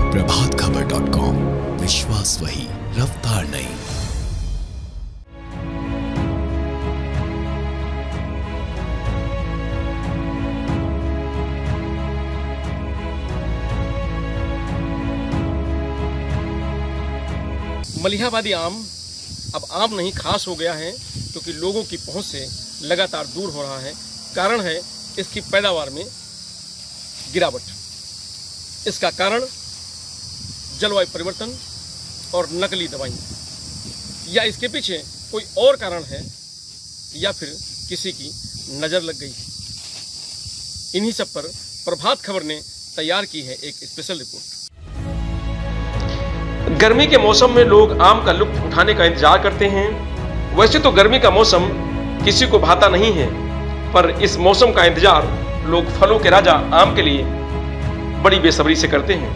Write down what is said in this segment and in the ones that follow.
प्रभातखबर.com, विश्वास वही, रफ्तार नहीं। मलिहाबादी आम अब आम नहीं खास हो गया है, क्योंकि लोगों की पहुंच से लगातार दूर हो रहा है। कारण है इसकी पैदावार में गिरावट। इसका कारण जलवायु परिवर्तन और नकली दवाई, या इसके पीछे कोई और कारण है, या फिर किसी की नज़र लग गई। इन्हीं सब पर प्रभात खबर ने तैयार की है एक स्पेशल रिपोर्ट। गर्मी के मौसम में लोग आम का लुत्फ उठाने का इंतजार करते हैं। वैसे तो गर्मी का मौसम किसी को भाता नहीं है, पर इस मौसम का इंतजार लोग फलों के राजा आम के लिए बड़ी बेसब्री से करते हैं।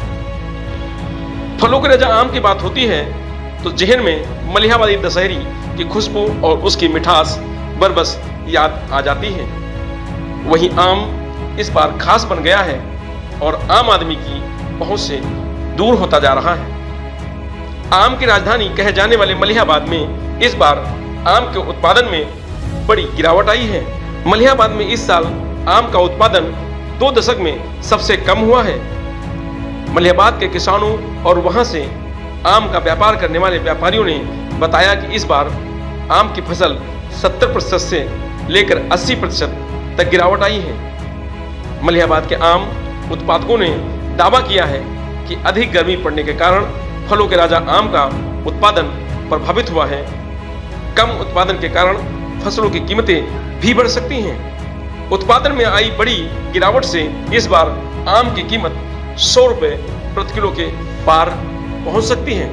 फलों के राजा आम की बात होती है तो जहन में मलिहाबादी दशहरी की खुशबू और उसकी मिठास बरबस याद आ जाती है। वहीं आम इस बार खास बन गया है और आम आदमी की पहुंच से दूर होता जा रहा है। आम की राजधानी कहे जाने वाले मलिहाबाद में इस बार आम के उत्पादन में बड़ी गिरावट आई है। मलिहाबाद में इस साल आम का उत्पादन 2 दशक में सबसे कम हुआ है। मलिहाबाद के किसानों और वहां से आम का व्यापार करने वाले व्यापारियों ने बताया कि इस बार आम की फसल 70% से लेकर 80% तक गिरावट आई है। मलिहाबाद के आम उत्पादकों ने दावा किया है कि अधिक गर्मी पड़ने के कारण फलों के राजा आम का उत्पादन प्रभावित हुआ है। कम उत्पादन के कारण फसलों की कीमतें भी बढ़ सकती हैं। उत्पादन में आई बड़ी गिरावट से इस बार आम की कीमत 100 रुपए प्रति किलो के पार पहुंच सकती है।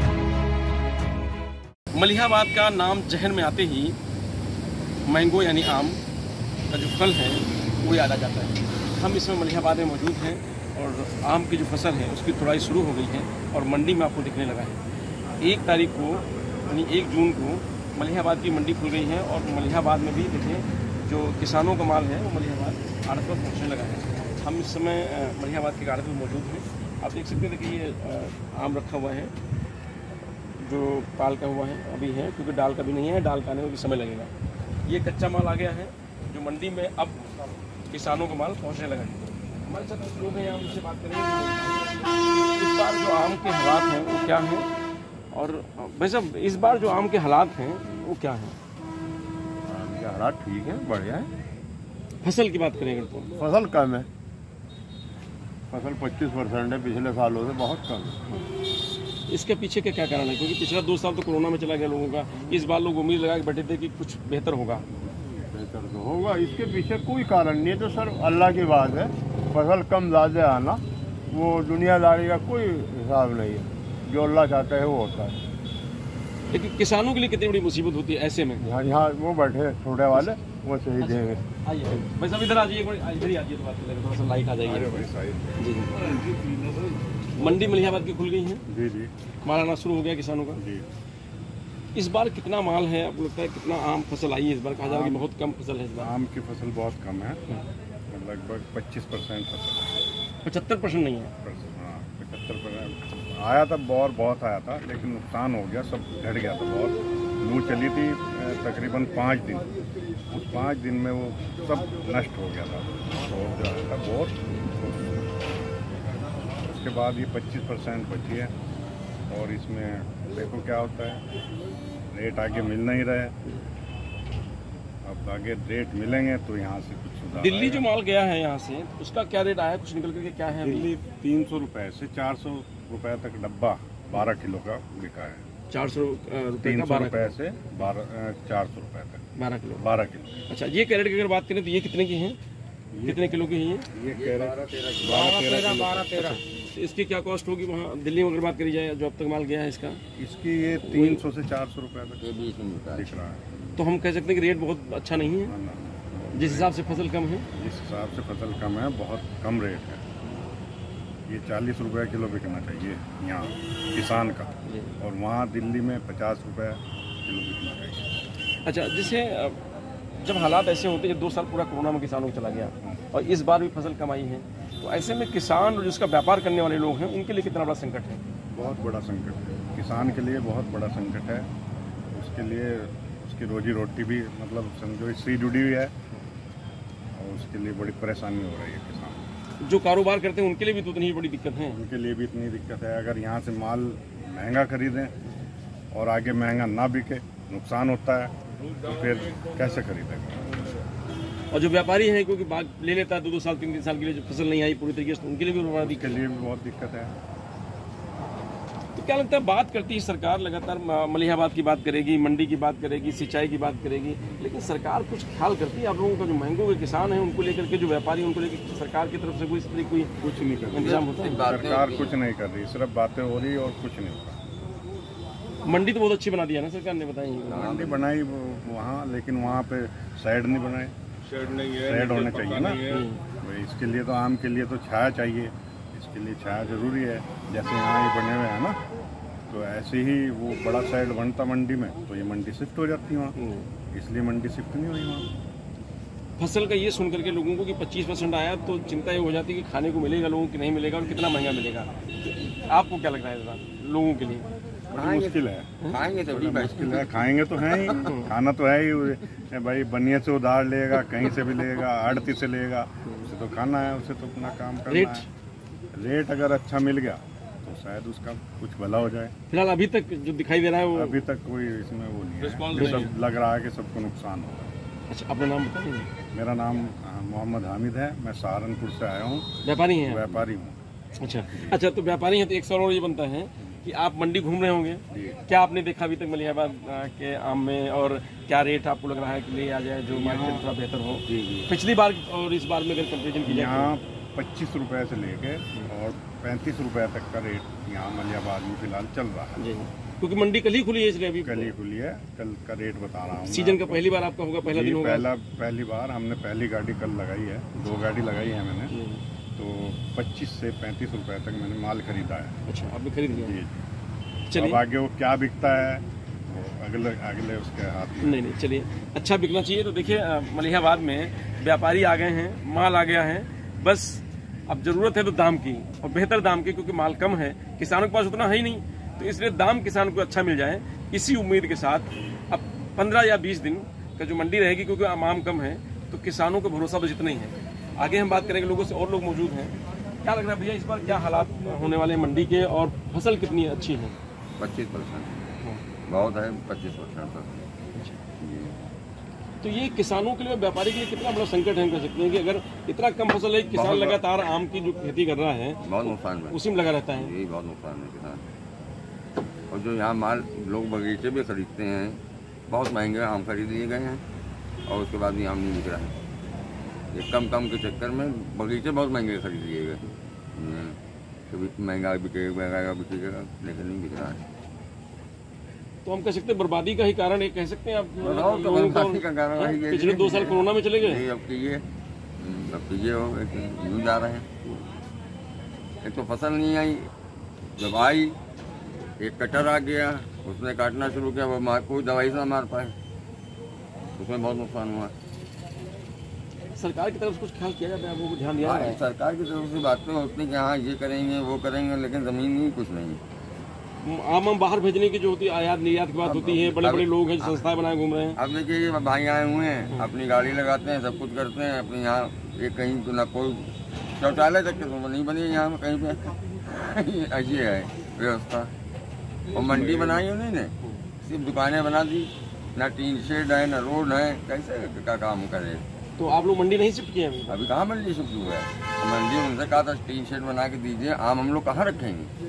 मलिहाबाद का नाम जहन में आते ही मैंगो यानी आम का जो फल है वो याद आ जाता है। हम इसमें मलिहाबाद में मौजूद हैं और आम की जो फसल है उसकी तुड़ाई शुरू हो गई है और मंडी में आपको दिखने लगा है। 1 तारीख को यानी 1 जून को मलिहाबाद की मंडी खुल गई है और मलिहाबाद में भी देखें जो किसानों का माल है वो मलिहाबाद आड़त पर पहुँचने लगा है। हम इस समय मलिहाबाद की आड़त में मौजूद हैं। आप देख सकते हैं, देखिए ये आम रखा हुआ है जो पाल का हुआ है, अभी है क्योंकि डाल का भी नहीं है, डाल का आने में भी समय लगेगा। ये कच्चा माल आ गया है जो मंडी में अब किसानों का माल पहुँचने लगा है। हमारे साथ कुछ लोग हैं, हम उनसे बात करेंगे इस बार जो आम के हालात हैं वो क्या हैं, और वैसे इस बार जो आम के हालात हैं वो क्या हैं? आम के हालात ठीक है, बढ़िया है। फसल की बात करेंगे तो फसल कम है, फसल 25% है, पिछले सालों से बहुत कम है। इसके पीछे के क्या कारण है? क्योंकि पिछला 2 साल तो कोरोना में चला गया लोगों का। इस बार लोग उम्मीद लगा के बैठे थे कि कुछ बेहतर होगा। बेहतर तो होगा, इसके पीछे कोई कारण नहीं है, तो सर अल्लाह की बात है। फसल कम ज़्यादा आना वो दुनियादारी का कोई हिसाब नहीं है, जो अल्लाह चाहता है वो होता है। लेकिन किसानों के लिए कितनी बड़ी मुसीबत होती है ऐसे में। यहाँ वो बैठे छोटे वाले, वो सही देंगे। आइए भाई साहब इधर आ जाइए, इधर ही आइए तो बात करेंगे, थोड़ा सा लाइक आ जाएगी। जी जी। मंडी मलिहाबाद की खुल गई है। जी जी। माल आना शुरू हो गया किसानों का। जी। इस बार कितना माल है आपको लगता है? कितना आम फसल आई है इस बार? कहा जा रहा है कि बहुत कम फसल है इस बार। आम की फसल बहुत कम है, लगभग 25% फसल है। 75% नहीं है? हाँ 75% आया था, बहुत आया था, लेकिन नुकसान हो गया, सब घट गया था। बहुत लू चली थी तकरीबन 5 दिन, उस 5 दिन में वो सब नष्ट हो गया था, बहुत जो आया था बहुत। उसके बाद ये 25% बची है और इसमें देखो क्या होता है, रेट आगे मिल नहीं रहे। अब आगे रेट मिलेंगे तो यहाँ से कुछ सुधार। दिल्ली जो माल गया है यहाँ से उसका क्या रेट आया, कुछ निकल करके क्या है? दिल्ली 300 रुपये से 400 रुपये तक डब्बा 12 किलो का बिका है। 400 रुपये 300 रुपये से 400 रुपये तक 12 किलो। अच्छा, ये कैरेट की अगर बात करें तो ये कितने की हैं? कितने किलो की है ये कैरेट 12-13। इसकी क्या कॉस्ट होगी वहाँ दिल्ली में अगर बात करी जाए, जो अब तक माल गया है इसका? इसकी ये 300 से 400 रुपये तक दिख रहा है। तो हम कह सकते हैं कि रेट बहुत अच्छा नहीं है, जिस हिसाब से फसल कम है। जिस हिसाब से फसल कम है, बहुत कम रेट है। ये 40 रुपये किलो बिकना चाहिए यहाँ किसान का, और वहाँ दिल्ली में 50 रुपये किलो बिकना चाहिए। अच्छा, जैसे जब हालात ऐसे होते हैं, जब 2 साल पूरा कोरोना में किसानों को चला गया और इस बार भी फसल कम आई है, तो ऐसे में किसान और जिसका व्यापार करने वाले लोग हैं उनके लिए कितना बड़ा संकट है? बहुत बड़ा संकट है, किसान के लिए बहुत बड़ा संकट है। उसके लिए उसकी रोजी रोटी भी मतलब समझो इससे जुड़ी हुई है और उसके लिए बड़ी परेशानी हो रही है किसान। जो कारोबार करते हैं उनके लिए भी तो इतनी बड़ी दिक्कत है। उनके लिए भी इतनी दिक्कत है, अगर यहाँ से माल महंगा खरीदें और आगे महंगा ना बिके, नुकसान होता है, तो फिर कैसे खरीदेगा? और जो व्यापारी हैं क्योंकि बाग ले लेता है 2-2 साल 3-3 साल के लिए, जो फसल नहीं आई पूरी तरीके से, तो उनके लिए भी बड़ा दिक्कत के लिए भी बहुत दिक्कत है। तो क्या लगता है, बात करती है सरकार लगातार, मलिहाबाद की बात करेगी, मंडी की बात करेगी, सिंचाई की बात करेगी, लेकिन सरकार कुछ ख्याल करती है आप लोगों का? जो महंगों के किसान हैं उनको लेकर के, जो व्यापारी हैं उनको लेकर सरकार की तरफ से कोई इस तरह कोई कुछ नहीं कर रही, इंतजाम होता है? सरकार कुछ नहीं कर रही, सिर्फ बातें हो रही और कुछ नहीं हो रहा। मंडी तो बहुत अच्छी बना दिया ना सरकार ने, बताई मंडी बनाई वहाँ, लेकिन वहाँ पे शेड नहीं बनाए। शेड होने चाहिए ना, इसके लिए तो आम के लिए तो छाया चाहिए, इसके लिए छाया जरूरी है। जैसे यहाँ ये बने हुए हैं ना, तो ऐसे ही वो बड़ा शेड बनता मंडी में तो ये मंडी शिफ्ट हो जाती है वहाँ, इसलिए मंडी शिफ्ट नहीं हुई वहाँ। फसल का ये सुन करके लोगों को कि 25% आया तो चिंता ये हो जाती है कि खाने को मिलेगा लोगों को, नहीं मिलेगा और कितना महंगा मिलेगा। आपको क्या लग रहा है जरा लोगों के लिए? मुश्किल है, खाएंगे तो मुश्किल है, खाएंगे तो है ही, खाना तो है ही भाई। बनिए से उधार लेगा, कहीं से भी लेगा, आड़ती से लेगा, उसे तो खाना है, उसे तो अपना काम करना है। रेट अगर अच्छा मिल गया तो शायद उसका कुछ भला हो जाए। फिलहाल अभी तक जो दिखाई दे रहा है वो अभी तक कोई इसमें वो नहीं है, सब लग रहा है कि सबको नुकसान होगा। अच्छा, अपना नाम बताइए। मेरा नाम मोहम्मद हामिद है, मैं सहारनपुर से आया हूँ। व्यापारी हैं? व्यापारी हूँ। अच्छा, तो व्यापारी हैं तो एक सवाल और ये बनता है कि आप मंडी घूम रहे होंगे, क्या आपने देखा अभी तक मलिहाबाद के आम में, और क्या रेट आपको लग रहा है कि ले आ जाए जो मार्केट थोड़ा बेहतर हो? पिछली बार और इस बार में अगर कंपेरिजन की जाए, यहाँ 25 रुपये से लेके और 35 रुपये तक का रेट यहाँ मलिहाबाद में फिलहाल चल रहा है जी, क्योंकि मंडी कल ही खुली है, इसलिए अभी कल ही खुली है। कल का रेट बता रहा हूँ। सीजन का पहली बार आपका होगा, पहला दिन होगा? पहली बार हमने पहली गाड़ी कल लगाई है, 2 गाड़ी लगाई है मैंने, तो 25 से 35 रुपए तक मैंने माल खरीदा है। अच्छा, आपने खरीद लिया? जी। अब आगे वो क्या बिकता है अगले उसके हाथ में। नहीं, चलिए, अच्छा बिकना चाहिए। तो देखिए, मलिहाबाद में व्यापारी आ गए हैं, माल आ गया है, बस अब जरूरत है तो दाम की, और बेहतर दाम की, क्योंकि माल कम है, किसानों के पास उतना है ही नहीं, तो इसलिए दाम किसान को अच्छा मिल जाए, इसी उम्मीद के साथ अब 15 या 20 दिन का जो मंडी रहेगी, क्योंकि आम कम है तो किसानों का भरोसा तो जितना ही है। आगे हम बात करेंगे लोगों से, और लोग मौजूद हैं। क्या लग रहा है भैया, इस बार क्या हालात होने वाले मंडी के, और फसल कितनी अच्छी है? 25% बहुत है, 25% तक। तो ये किसानों के लिए, व्यापारी के लिए कितना बड़ा संकट है, कह सकते हैं कि अगर इतना कम फसल है, किसान लगातार आम की जो खेती कर रहा है बहुत नुकसान है, उसी में लगा रहता है। यही बहुत नुकसान है किसान। और जो यहाँ माल लोग बगीचे भी खरीदते हैं, बहुत महंगे आम खरीद लिए गए हैं और उसके बाद भी आम नहीं बिक रहा है। ये कम के चक्कर में बगीचे बहुत महंगे खरीद लिए गए, कभी महंगा बिकेगा, लेकिन नहीं बिक रहा है। तो हम कह सकते हैं बर्बादी का ही कारण है, कह सकते हैं आप लोगों का कारण है। पिछले 2 साल कोरोना में चले गए, अब कीजिए यूँ जा रहे हैं। एक तो फसल नहीं आई, जब आई एक कटर आ गया, उसने काटना शुरू किया, वो कोई दवाई से ना मार पाए, उसमें बहुत नुकसान हुआ। सरकार की तरफ से कुछ ख्याल किया जाता है, आपको ध्यान दिया जाता है? सरकार की तरफ से बातें होती हैं कि हाँ ये करेंगे वो करेंगे, लेकिन जमीन ही कुछ नहीं। आम बाहर भेजने की जो होती है, आयात निर्यात की बात होती है, बड़े बड़े लोग हैं जो संस्थाएं बनाए घूम रहे हैं। अब देखिए ये भाई आए हुए हैं, अपनी गाड़ी लगाते हैं, सब कुछ करते हैं, अपने यहाँ एक कहीं तो ना कोई शौचालय तक तो नहीं बनी यहाँ में कहीं पे। ऐसी है व्यवस्था। और मंडी बनाई उन्होंने, सिर्फ दुकानें बना दी, ना टीन शेड है, ना रोड है, कैसे का काम करे? तो आप लोग मंडी नहीं शिफ्ट किए? अभी कहाँ मंडी शिफ्ट हुआ है? तो मंडी उनसे कहा था टीन शेड बना के दीजिए, आम हम लोग कहाँ रखेंगे?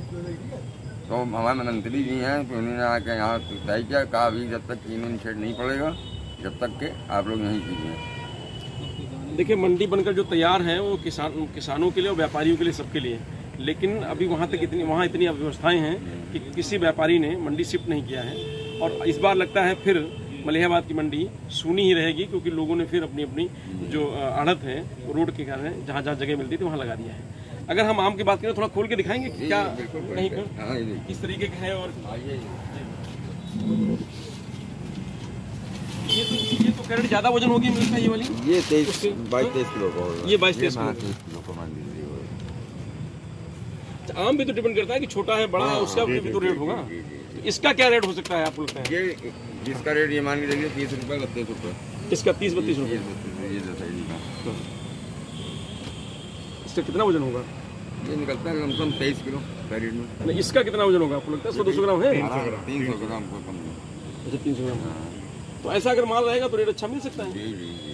तो हमारे मंत्री जी हैं, तो उन्होंने आके यहाँ तय किया, कहा अभी जब तक टीन शेड नहीं पड़ेगा, जब तक के आप लोग यहीं कीजिए। देखिए, मंडी बनकर जो तैयार है वो किसानों के लिए और व्यापारियों के लिए, सबके लिए, लेकिन अभी वहाँ इतनी अव्यवस्थाएं हैं कि किसी व्यापारी ने मंडी शिफ्ट नहीं किया है। और इस बार लगता है फिर मलिहाबाद की मंडी सूनी ही रहेगी, क्योंकि लोगों ने फिर अपनी जो आड़त है रोड के कारण जहाँ जगह मिलती थी वहाँ लगा दिया है। अगर हम आम की बात करें, थोड़ा खोल के दिखाएंगे क्या कहीं पर किस तरीके का है। और ये ये तो कैरेट ज़्यादा वजन होगी मिल्क का, ये वाली ये 22-23 किलो का होगा। ये 22-23 किलो। 30 किलो का मान लीजिए। आम भी तो डिपेंड करता है कि छोटा है बड़ा है, उसका भी तो रेट होगा। तो इसका क्या रेट हो सकता है आपको लगता है? ये जिसका रेट ये मान के चलिए 30 रुपये 32 रुपये। इसका 30-32 रुपये। ये दशहरी का इसका कितना वजन होगा? ये निकलता है लमसम 23 किलो कैरेट में। नहीं, इसका कितना वजन होगा आपको लगता है? 100-200 ग्राम है? 300 ग्राम का कम नहीं। अच्छा 300 ग्राम। तो ऐसा अगर माल रहेगा तो रेट अच्छा मिल सकता है। जी जी जी।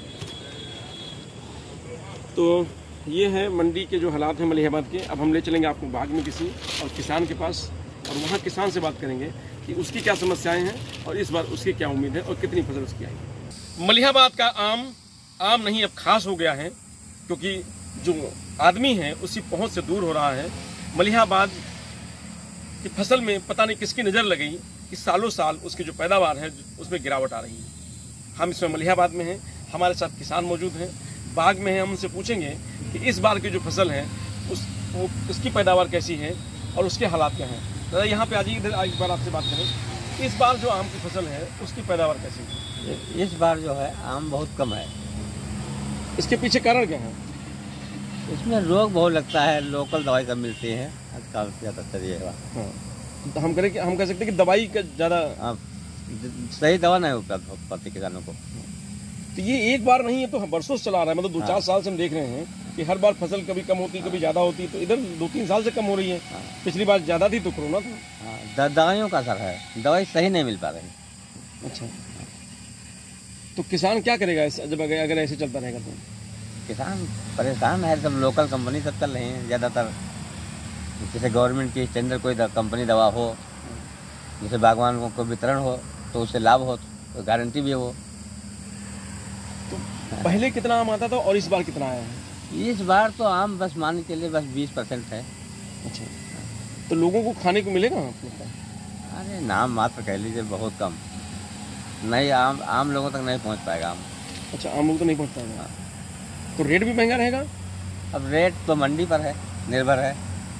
तो ये है मंडी के जो हालात हैं मलिहाबाद के। अब हम ले चलेंगे आपको बाग में किसी और किसान के पास, और वहाँ किसान से बात करेंगे कि उसकी क्या समस्याएं हैं और इस बार उसकी क्या उम्मीद है और कितनी फसल उसकी आएगी। मलिहाबाद का आम नहीं अब खास हो गया है, क्योंकि जो आदमी है उसकी पहुंच से दूर हो रहा है। मलिहाबाद की फसल में पता नहीं किसकी नज़र लगी कि सालों साल उसकी जो पैदावार है उसमें गिरावट आ रही है। हम इसमें मलिहाबाद में हैं, हमारे साथ किसान मौजूद हैं, बाग में हैं। हम उनसे पूछेंगे कि इस बार की जो फसल है उसकी पैदावार कैसी है और उसके हालात क्या हैं। दादा यहाँ पे आज इधर एक बार आपसे बात करें, इस बार जो आम की फसल है उसकी पैदावार कैसी है? इस बार जो है आम बहुत कम है। इसके पीछे कारण क्या है? इसमें रोग बहुत लगता है, लोकल दवाई सब मिलती है, ज़्यादातर ये है। हाँ, तो हम कह सकते हैं कि दवाई का ज़्यादा सही दवा नहीं उपलब्ध हो पाती किसानों को। तो ये एक बार नहीं है, तो बरसों से चला रहा है। मतलब 2-4 साल से हम देख रहे हैं कि हर बार फसल कभी कम होती कभी ज़्यादा होती, तो इधर 2-3 साल से कम हो रही है। पिछली बार ज़्यादा थी तो कोरोना था। दवाइयों का असर है, दवाई सही नहीं मिल पा रही। अच्छा, तो किसान क्या करेगा जब अगर ऐसे चलता रहेगा तो? किसान परेशान है, सब लोकल कंपनी सब चल रही हैं ज़्यादातर। जैसे गवर्नमेंट की स्टैंडर्ड कोई कंपनी दवा हो, जैसे बागवान को वितरण हो तो उससे लाभ हो, तो गारंटी भी हो। तो पहले कितना आम आता था और इस बार कितना आया है? इस बार तो आम बस मान के लिए बस 20% है। अच्छा, तो लोगों को खाने को मिलेगा आपको? अरे नाम मात्र कह लीजिए, बहुत कम। नहीं, आम लोगों तक नहीं पहुंच पाएगा आम। अच्छा, आम लोग तो नहीं पहुंच पाएगा। तो रेट भी महंगा रहेगा? अब रेट तो मंडी पर है, निर्भर है।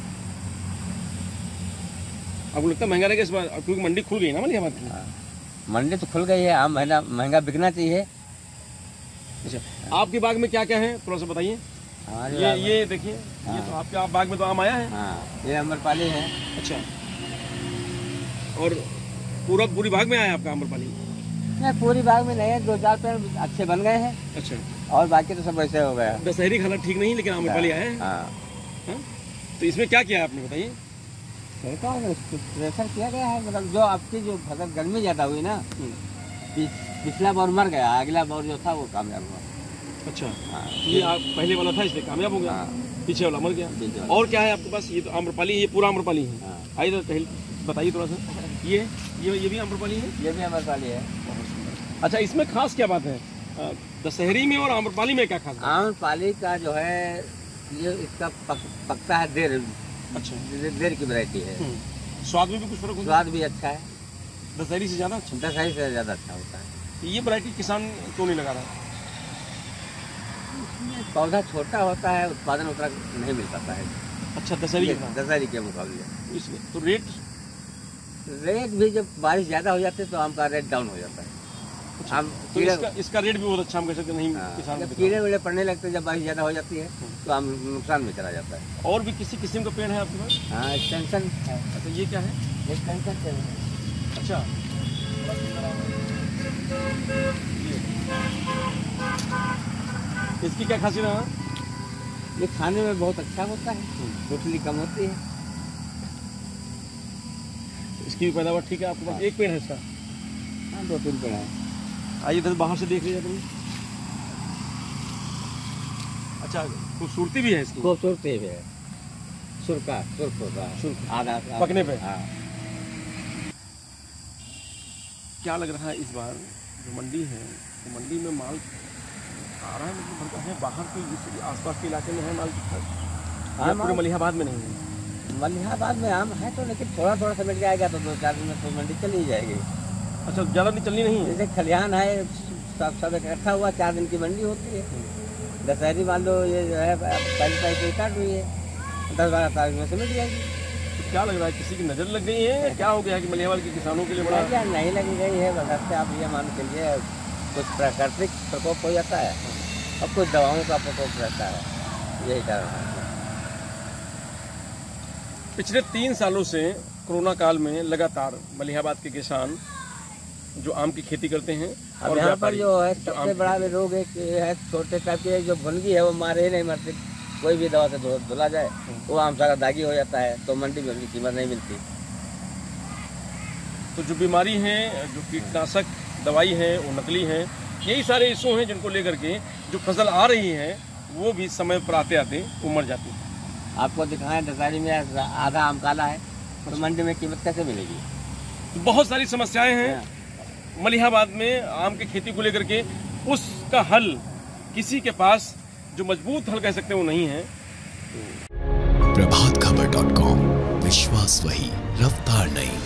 आपको लगता है महंगा रहेगा इस बार, क्योंकि मंडी खुल गई ना मलिहाबाद की? मंडी तो खुल गई है, आम महंगा बिकना चाहिए। अच्छा, आपके बाग में क्या क्या है थोड़ा सा बताइए। ये देखिए, ये तो आपके बाग में तो आम आया है। ये अम्रपाली है। अच्छा, और पूरी बाग में आया है आपका अम्रपाली? नहीं, पूरी बाग में नहीं है, 2-4 पेड़ अच्छे बन गए हैं। अच्छा, और बाकी तो सब वैसे हो गया। दशहरी हालत ठीक नहीं, लेकिन अम्रपाली आया है। हाँ? तो इसमें क्या किया आपने बताइए? प्रेशर किया गया है, मतलब जो आपकी जो फसल गर्मी ज़्यादा हुई ना, पिछला बार मर गया, अगला बार जो था वो कामयाब हुआ। अच्छा, ये पहले वाला था इसलिए कामयाब हो गया, पीछे वाला मर गया। और क्या है आपके पास? ये तो आम्रपाली, ये पूरा आम्रपाली है। आइए तो बताइए थोड़ा सा। ये भी आम्रपाली है? ये भी आम्रपाली है। अच्छा, इसमें खास क्या बात है दशहरी में और आम्रपाली में? क्या खास? आम्रपाली का जो है ये इसका पकता है देर। अच्छा, देर की वैरायती है। स्वाद में भी कुछ फर्क होता है? स्वाद भी अच्छा है, दशहरी से ज़्यादा अच्छा। दशहरी से ज़्यादा अच्छा होता है। ये वैरायटी किसान क्यों नहीं लगा रहा है? पौधा छोटा होता है, उत्पादन उतना नहीं मिल पाता है। अच्छा, दशहरी के मुकाबले इसलिए तो रेट भी जब बारिश ज़्यादा हो जाती है तो आम का रेट डाउन हो जाता है। अच्छा, तो इसका रेट भी बहुत अच्छा हम कह सकते नहीं। किसान जब कीड़े वीड़े पड़ने लगते हैं, जब बारिश ज़्यादा हो जाती है तो आम नुकसान में चला जाता है। और भी किसी किस्म का पेड़ है आपके पास? हाँ, एक्सटेंशन है। अच्छा, ये क्या है? एक्सटेंशन है। अच्छा, इसकी क्या खासियत है? ये खाने में बहुत अच्छा होता है, गुठली कम होती है। इसकी पैदावार ठीक है आपके पास? एक पेड़ है इसका? हाँ, 2-3 पेड़ है। आइए इधर बाहर से देख लीजिए तुम। अच्छा, खूबसूरती भी है इसकी? खूबसूरती भी है, सुर्ख होता है, आधा पकने पे। हाँ। क्या लग रहा है इस बार जो मंडी है, तो मंडी में माल आ रहा है, मतलब है बाहर के आसपास के इलाके में है माल? हाँ, पूरे मलिहाबाद में नहीं है? मलिहाबाद में आम है तो, लेकिन थोड़ा समझ जाएगा तो 2-4 दिन में तो मंडी चली जाएगी। अच्छा, ज़्यादा नहीं चलनी नहीं है? जैसे खलिहान है, सब इकट्ठा हुआ, 4 दिन की मंडी होती है। दशहरी मान लो ये जो है पहली तारीख को स्टार्ट हुई है, 10-12 तारीख में समझ जाएगी। तो क्या लग रहा है, किसी की नज़र लग गई है? क्या हो गया है कि मलिहाबाद के किसानों के लिए बड़ा? क्या नहीं लगी गई है, बस आप ये मान के लिए कुछ प्राकृतिक प्रकोप हो जाता है और कुछ दवाओं का प्रकोप रहता है, यही कारण है। पिछले 3 सालों से कोरोना काल में लगातार मलिहाबाद के किसान जो आम की खेती करते हैं अब यहाँ पर जो है सबसे बड़ा रोग है छोटे टाइप की जो भुनगी है, वो मारे ही नहीं मरती। कोई भी दवा से धुला जाए वो आम सारा दागी हो जाता है, तो मंडी में उनकी कीमत नहीं मिलती। तो जो बीमारी है, जो कीटनाशक दवाई है वो नकली है, यही सारे इशू हैं जिनको लेकर के जो फसल आ रही है वो भी समय पर आते आते वो मर जाती है। आपको दिखाएं दशहरी में आधा आम काला है, तो मंडी में कीमत कैसे मिलेगी? तो बहुत सारी समस्याएं हैं मलिहाबाद में आम की खेती को लेकर के। उसका हल किसी के पास जो मजबूत हल कह सकते हैं वो नहीं है। प्रभातखबर.com, विश्वास वही, रफ्तार नहीं।